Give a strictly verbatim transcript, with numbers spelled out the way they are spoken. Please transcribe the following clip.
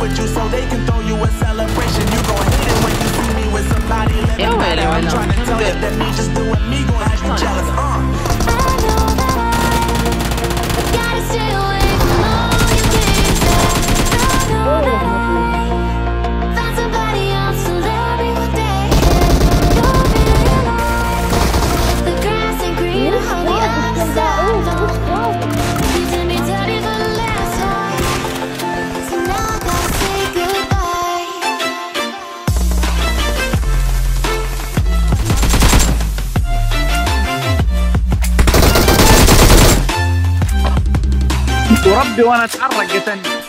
with you so they can throw you a celebration. You gon' hate it when you see me with somebody living better. I'm trying to tell you that me just doing me gon' have you jealous. Uh. I know that I gotta stay away from all these things that I know that I found somebody else to love me one day. You'll realize the grass ain't greener on the other side. You did me dirty for the last time, so now I gotta say goodbye. وربي وانا اتحرك قتلني.